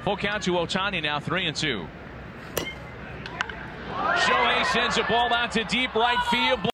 Full count to Ohtani now, 3-2. Shohei sends a ball out to deep right field.